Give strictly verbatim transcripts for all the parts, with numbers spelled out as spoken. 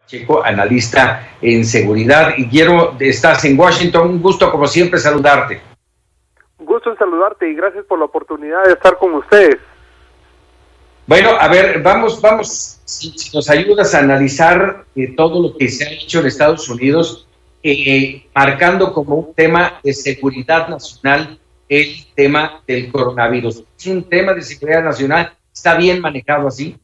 Pacheco, analista en seguridad. Y Guillermo, estás en Washington, un gusto como siempre saludarte. Un gusto en saludarte y gracias por la oportunidad de estar con ustedes. Bueno, a ver, vamos, vamos, si, si nos ayudas a analizar eh, todo lo que se ha hecho en Estados Unidos, eh, marcando como un tema de seguridad nacional el tema del coronavirus. ¿Es un tema de seguridad nacional? ¿Está bien manejado así?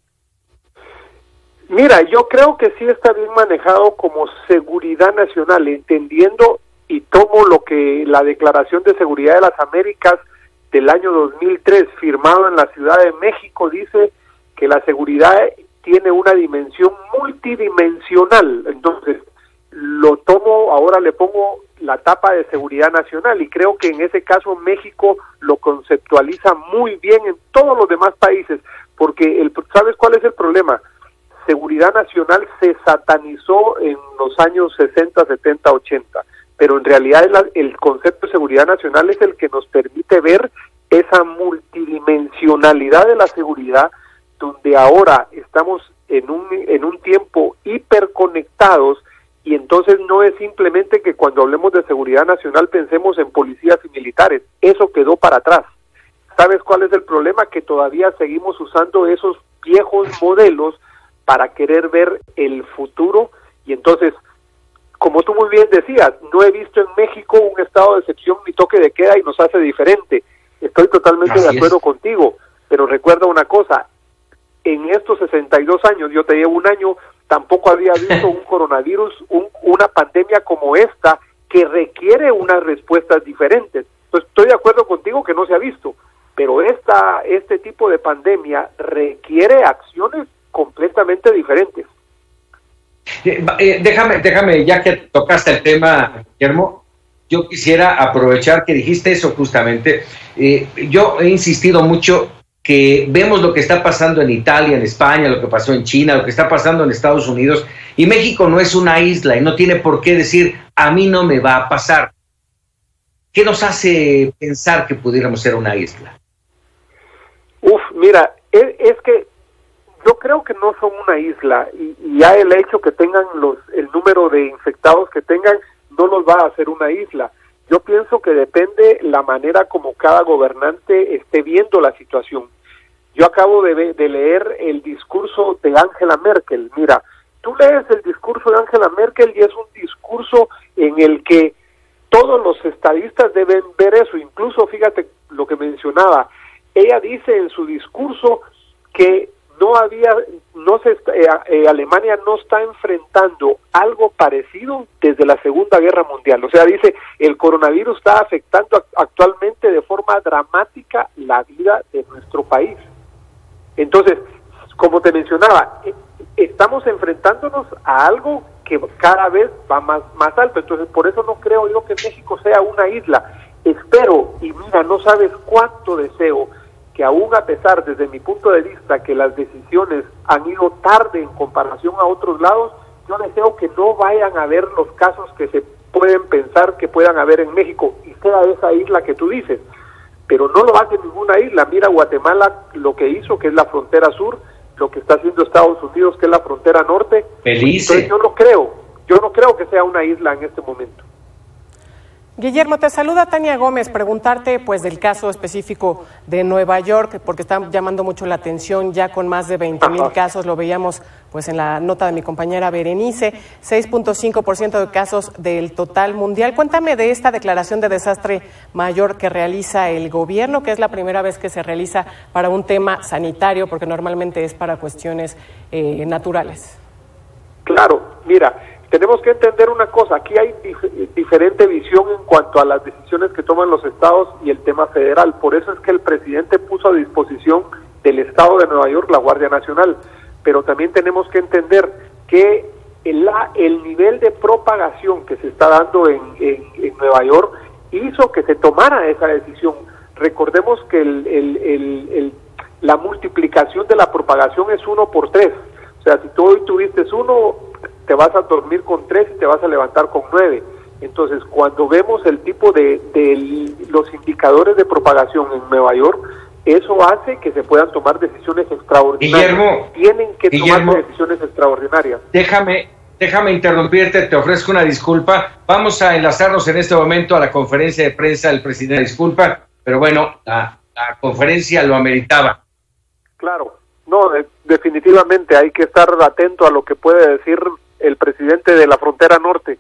Mira, yo creo que sí está bien manejado como seguridad nacional, entendiendo y tomo lo que la Declaración de Seguridad de las Américas del año dos mil tres, firmado en la Ciudad de México, dice que la seguridad tiene una dimensión multidimensional. Entonces, lo tomo, ahora le pongo la tapa de seguridad nacional y creo que en ese caso México lo conceptualiza muy bien en todos los demás países, porque el, ¿sabes cuál es el problema? Seguridad nacional se satanizó en los años sesenta, setenta, ochenta, pero en realidad el, el concepto de seguridad nacional es el que nos permite ver esa multidimensionalidad de la seguridad, donde ahora estamos en un, en un tiempo hiperconectados, y entonces no es simplemente que cuando hablemos de seguridad nacional pensemos en policías y militares, eso quedó para atrás. ¿Sabes cuál es el problema? Que todavía seguimos usando esos viejos modelos para querer ver el futuro, y entonces, como tú muy bien decías, no he visto en México un estado de excepción ni toque de queda y nos hace diferente. Estoy totalmente Así de acuerdo es. contigo, pero recuerda una cosa, en estos sesenta y dos años, yo te llevo un año, tampoco había visto un coronavirus, un, una pandemia como esta, que requiere unas respuestas diferentes. Entonces, estoy de acuerdo contigo que no se ha visto, pero esta, este tipo de pandemia requiere acciones completamente diferentes. Eh, eh, déjame, déjame, ya que tocaste el tema, Guillermo, yo quisiera aprovechar que dijiste eso justamente. Eh, yo he insistido mucho que vemos lo que está pasando en Italia, en España, lo que pasó en China, lo que está pasando en Estados Unidos, y México no es una isla y no tiene por qué decir, a mí no me va a pasar. ¿Qué nos hace pensar que pudiéramos ser una isla? Uf, mira, es, es que yo creo que no son una isla, y, y ya el hecho que tengan los el número de infectados que tengan no los va a hacer una isla. Yo pienso que depende la manera como cada gobernante esté viendo la situación. Yo acabo de, de leer el discurso de Angela Merkel. Mira, tú lees el discurso de Angela Merkel y es un discurso en el que todos los estadistas deben ver eso. Incluso, fíjate lo que mencionaba, ella dice en su discurso que no había, no se, eh, eh, Alemania no está enfrentando algo parecido desde la Segunda Guerra Mundial. O sea, dice, el coronavirus está afectando actualmente de forma dramática la vida de nuestro país. Entonces, como te mencionaba, eh, estamos enfrentándonos a algo que cada vez va más, más alto. Entonces, por eso no creo yo que México sea una isla. Espero, y mira, no sabes cuánto deseo, que aún a pesar, desde mi punto de vista, que las decisiones han ido tarde en comparación a otros lados, yo deseo que no vayan a haber los casos que se pueden pensar que puedan haber en México, y sea esa isla que tú dices, pero no lo hace ninguna isla. Mira Guatemala lo que hizo, que es la frontera sur, lo que está haciendo Estados Unidos, que es la frontera norte. Feliz. Entonces yo no creo, yo no creo que sea una isla en este momento. Guillermo, te saluda Tania Gómez, preguntarte pues del caso específico de Nueva York, porque está llamando mucho la atención, ya con más de veinte mil casos, lo veíamos pues en la nota de mi compañera Berenice, seis punto cinco por ciento de casos del total mundial. Cuéntame de esta declaración de desastre mayor que realiza el gobierno, que es la primera vez que se realiza para un tema sanitario, porque normalmente es para cuestiones eh, naturales. Claro, mira, tenemos que entender una cosa, aquí hay dif- diferente visión en cuanto a las decisiones que toman los estados y el tema federal. Por eso es que el presidente puso a disposición del estado de Nueva York la Guardia Nacional, pero también tenemos que entender que el, la, el nivel de propagación que se está dando en, en, en Nueva York hizo que se tomara esa decisión. Recordemos que el, el, el, el, la multiplicación de la propagación es uno por tres. O sea, si tú hoy tuviste uno, te vas a dormir con tres y te vas a levantar con nueve. Entonces, cuando vemos el tipo de, de los indicadores de propagación en Nueva York, eso hace que se puedan tomar decisiones extraordinarias. Guillermo, Tienen que Guillermo, tomar decisiones extraordinarias. Déjame, déjame interrumpirte, te ofrezco una disculpa. Vamos a enlazarnos en este momento a la conferencia de prensa del presidente. Disculpa, pero bueno, la, la conferencia lo ameritaba. Claro, no, de, definitivamente hay que estar atento a lo que puede decir el presidente de la frontera norte.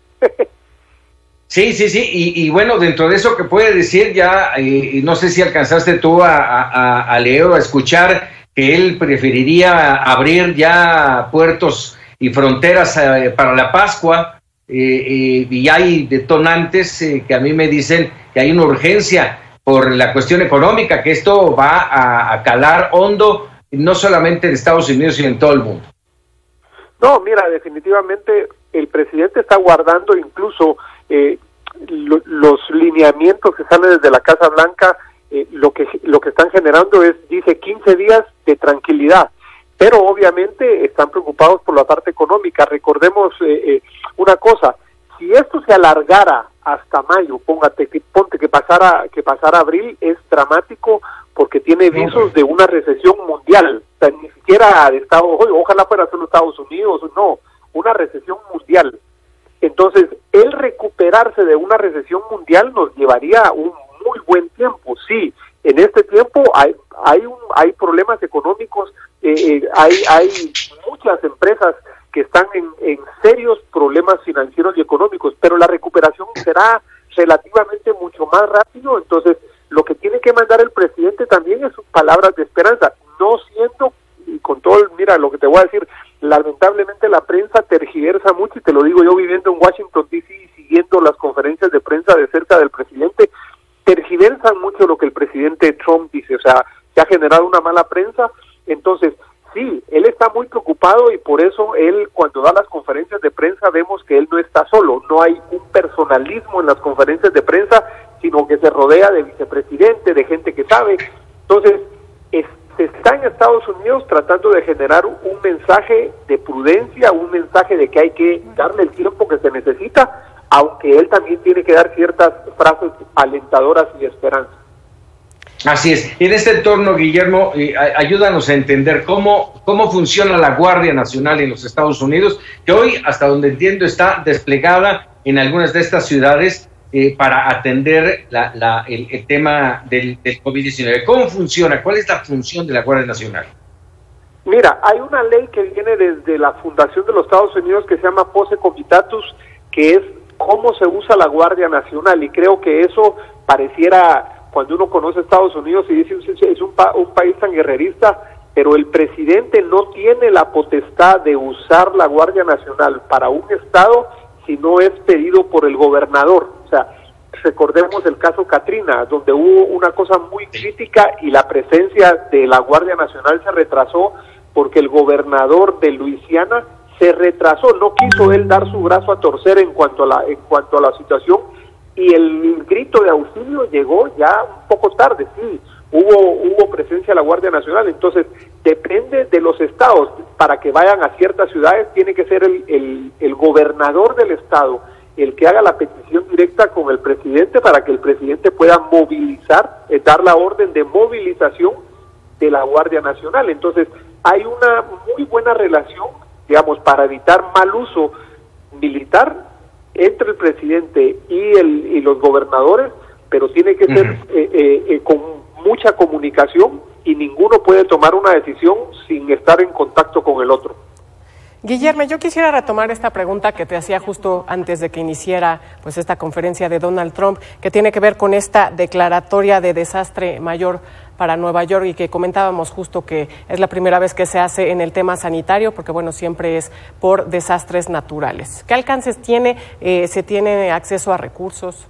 Sí, sí, sí, y, y bueno, dentro de eso que puede decir ya, y, y no sé si alcanzaste tú a, a, a leer o a escuchar que él preferiría abrir ya puertos y fronteras eh, para la Pascua, eh, eh, y hay detonantes eh, que a mí me dicen que hay una urgencia por la cuestión económica, que esto va a, a calar hondo, no solamente en Estados Unidos, sino en todo el mundo. No, mira, definitivamente el presidente está guardando incluso eh, lo, los lineamientos que salen desde la Casa Blanca, eh, lo que lo que están generando es, dice, quince días de tranquilidad, pero obviamente están preocupados por la parte económica. Recordemos eh, eh, una cosa, si esto se alargara hasta mayo, póngate que ponte que pasara que pasara abril, es dramático porque tiene visos de una recesión mundial, o sea, ni siquiera de Estados Unidos, ojalá fuera solo Estados Unidos, no, una recesión mundial. Entonces, el recuperarse de una recesión mundial nos llevaría un muy buen tiempo. Sí, en este tiempo hay hay un, hay problemas económicos, eh, eh, hay hay muchas empresas que están en, en serios problemas financieros y económicos, pero la recuperación será relativamente mucho más rápido. Entonces, lo que tiene que mandar el presidente también es sus palabras de esperanza, no siendo, y con todo, el, mira, lo que te voy a decir, lamentablemente la prensa tergiversa mucho, y te lo digo yo viviendo en Washington, D C y siguiendo las conferencias de prensa de cerca del presidente, tergiversan mucho lo que el presidente Trump dice, o sea, se ha generado una mala prensa. Entonces, sí, él está muy preocupado y por eso él, cuando da las conferencias de prensa, vemos que él no está solo, no hay un personalismo en las conferencias de prensa, sino que se rodea de vicepresidente, de gente que sabe. Entonces, es, se está en Estados Unidos tratando de generar un mensaje de prudencia, un mensaje de que hay que darle el tiempo que se necesita, aunque él también tiene que dar ciertas frases alentadoras y de esperanza. Así es. En este entorno, Guillermo, eh, ayúdanos a entender cómo, cómo funciona la Guardia Nacional en los Estados Unidos, que hoy, hasta donde entiendo, está desplegada en algunas de estas ciudades eh, para atender la, la, el, el tema del, del COVID diecinueve. ¿Cómo funciona? ¿Cuál es la función de la Guardia Nacional? Mira, hay una ley que viene desde la Fundación de los Estados Unidos que se llama Posse Comitatus, que es cómo se usa la Guardia Nacional, y creo que eso pareciera, cuando uno conoce Estados Unidos y dice es un, pa un país tan guerrerista, pero el presidente no tiene la potestad de usar la Guardia Nacional para un estado si no es pedido por el gobernador. O sea, recordemos el caso Katrina, donde hubo una cosa muy crítica y la presencia de la Guardia Nacional se retrasó porque el gobernador de Luisiana se retrasó, no quiso él dar su brazo a torcer en cuanto a la, en cuanto a la situación, y el grito de auxilio llegó ya un poco tarde. Sí, hubo hubo presencia de la Guardia Nacional. Entonces, depende de los estados. Para que vayan a ciertas ciudades tiene que ser el, el, el gobernador del estado el que haga la petición directa con el presidente para que el presidente pueda movilizar, eh, dar la orden de movilización de la Guardia Nacional. Entonces, hay una muy buena relación, digamos, para evitar mal uso militar entre el presidente y el y los gobernadores, pero tiene que ser uh-huh. eh, eh, eh, con mucha comunicación, y ninguno puede tomar una decisión sin estar en contacto con el otro. Guillermo, yo quisiera retomar esta pregunta que te hacía justo antes de que iniciara pues esta conferencia de Donald Trump, que tiene que ver con esta declaratoria de desastre mayor para Nueva York, y que comentábamos justo que es la primera vez que se hace en el tema sanitario, porque bueno, siempre es por desastres naturales. ¿Qué alcances tiene? Eh, ¿Se tiene acceso a recursos?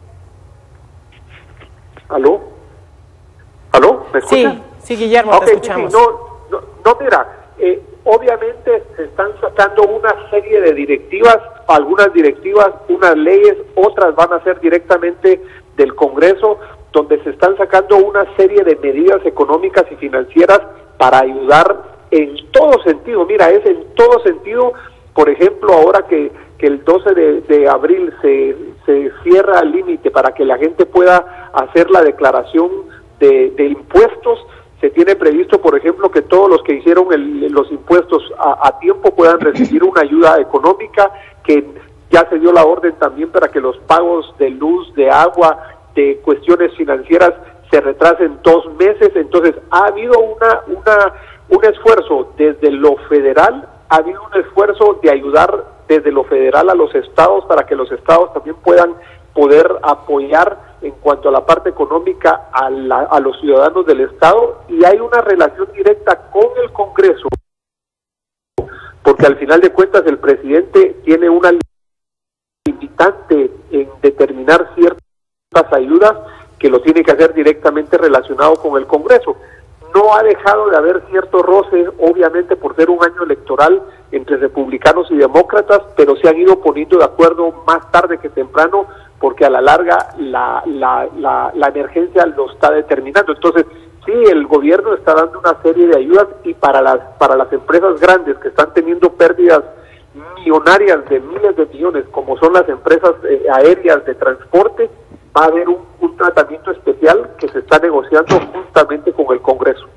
¿Aló? ¿Aló? ¿Me escuchas? Sí, sí, Guillermo, okay, te escuchamos. Sí, sí, no, no, no, mira, eh, obviamente se están sacando una serie de directivas, algunas directivas, unas leyes, otras van a ser directamente del Congreso, donde se están sacando una serie de medidas económicas y financieras para ayudar en todo sentido. Mira, es en todo sentido. Por ejemplo, ahora que, que el doce de abril se, se cierra el límite para que la gente pueda hacer la declaración de, de impuestos, se Se tiene previsto, por ejemplo, que todos los que hicieron el, los impuestos a, a tiempo puedan recibir una ayuda económica, que ya se dio la orden también para que los pagos de luz, de agua, de cuestiones financieras se retrasen dos meses. Entonces ha habido una, una, un esfuerzo desde lo federal, ha habido un esfuerzo de ayudar desde lo federal a los estados para que los estados también puedan poder apoyar en cuanto a la parte económica a, la, a los ciudadanos del estado, y hay una relación directa con el Congreso, porque al final de cuentas el presidente tiene una limitante en determinar ciertas ayudas que lo tiene que hacer directamente relacionado con el Congreso. No ha dejado de haber cierto roce, obviamente por ser un año electoral entre republicanos y demócratas, pero se han ido poniendo de acuerdo más tarde que temprano, porque a la larga la, la, la, la emergencia lo está determinando. Entonces, sí, el gobierno está dando una serie de ayudas, y para las, para las empresas grandes que están teniendo pérdidas millonarias de miles de millones, como son las empresas eh, aéreas de transporte, va a haber un, un tratamiento especial que se está negociando justamente con el Congreso.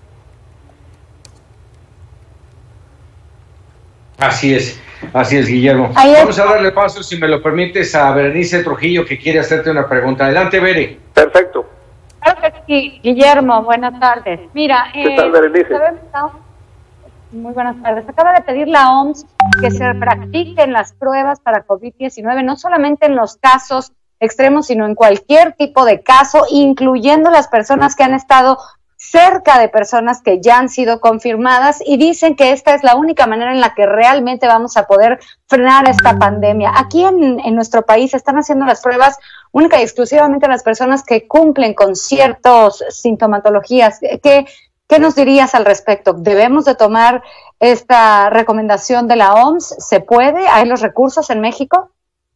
Así es, así es, Guillermo. Ahí Vamos es. a darle paso, si me lo permites, a Berenice Trujillo, que quiere hacerte una pregunta. Adelante, Bere. Perfecto. Claro que sí, Guillermo, buenas tardes. Mira, ¿Qué eh, tal, Berenice? sabemos- muy buenas tardes. Acaba de pedir la O M S que se practiquen las pruebas para COVID diecinueve, no solamente en los casos extremos, sino en cualquier tipo de caso, incluyendo las personas que han estado cerca de personas que ya han sido confirmadas, y dicen que esta es la única manera en la que realmente vamos a poder frenar esta pandemia. Aquí en, en nuestro país están haciendo las pruebas única y exclusivamente a las personas que cumplen con ciertas sintomatologías. ¿Qué, qué nos dirías al respecto? ¿Debemos de tomar esta recomendación de la O M S? ¿Se puede? ¿Hay los recursos en México?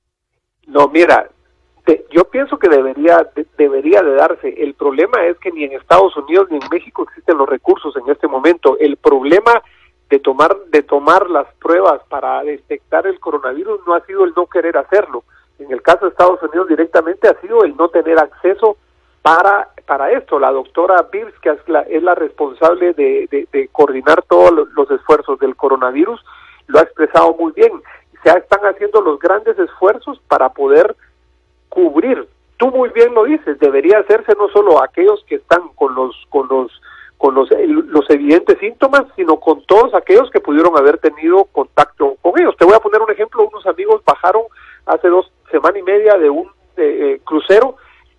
No, mira, te, yo pienso que debería de, debería de darse. El problema es que ni en Estados Unidos ni en México existen los recursos en este momento. El problema de tomar de tomar las pruebas para detectar el coronavirus no ha sido el no querer hacerlo. En el caso de Estados Unidos directamente ha sido el no tener acceso para para esto. La doctora Birx, que es la, es la responsable de, de, de coordinar todos los, los esfuerzos del coronavirus, lo ha expresado muy bien. Se están haciendo los grandes esfuerzos para poder cubrir. Tú muy bien lo dices, debería hacerse no solo a aquellos que están con los con los con los, los evidentes síntomas, sino con todos aquellos que pudieron haber tenido contacto con ellos. Te voy a poner un ejemplo. Unos amigos bajaron hace dos semanas y media de un de, eh, crucero,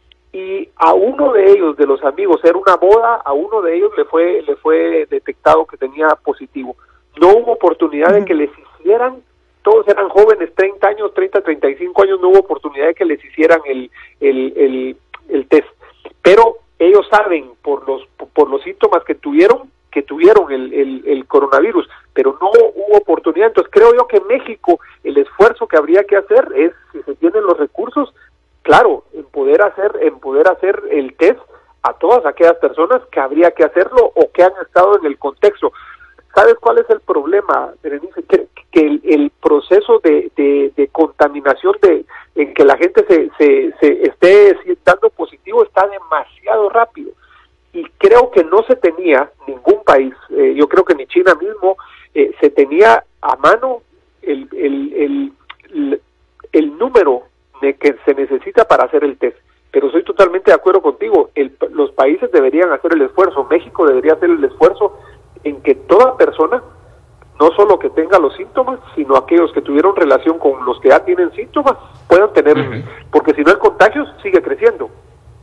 y a uno de ellos, de los amigos, era una boda, a uno de ellos le fue le fue detectado que tenía positivo. No hubo oportunidad de que les hicieran, todos eran jóvenes, treinta años, treinta, treinta y cinco años, no hubo oportunidad de que les hicieran el el, el, el test. Pero ellos saben por los por los síntomas que tuvieron, que tuvieron el, el, el coronavirus, pero no hubo oportunidad. Entonces creo yo que en México el esfuerzo que habría que hacer es, si se tienen los recursos, claro, en poder hacer, en poder hacer el test a todas aquellas personas que habría que hacerlo o que han estado en el contexto. ¿Sabes cuál es el problema, Berenice? Que, que el, el proceso de, de, de contaminación, de en que la gente se, se, se esté dando positivo, está demasiado rápido. Y creo que no se tenía ningún país, eh, yo creo que ni China mismo, eh, se tenía a mano el, el, el, el, el número de que se necesita para hacer el test. Pero soy totalmente de acuerdo contigo, el, los países deberían hacer el esfuerzo, México debería hacer el esfuerzo en que toda persona, no solo que tenga los síntomas, sino aquellos que tuvieron relación con los que ya tienen síntomas, puedan tener, uh-huh. porque si no el contagio sigue creciendo.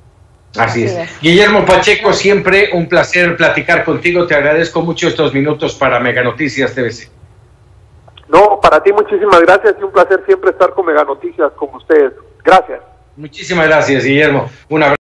Así es. Guillermo Pacheco, siempre un placer platicar contigo, te agradezco mucho estos minutos para Mega Noticias T V C. No, para ti muchísimas gracias y un placer siempre estar con Mega Noticias con ustedes. Gracias. Muchísimas gracias, Guillermo. Un abrazo.